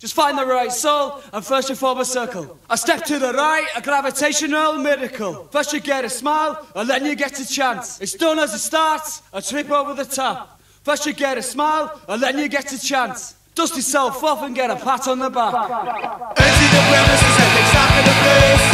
Just find the right soul, and first you form a circle. A step to the right, a gravitational miracle. First you get a smile, and then you get a chance. It's done as it starts, a trip over the top. First you get a smile, and then you get a chance. Dust yourself off and get a pat on the back. Empty the premises and take stock of the place.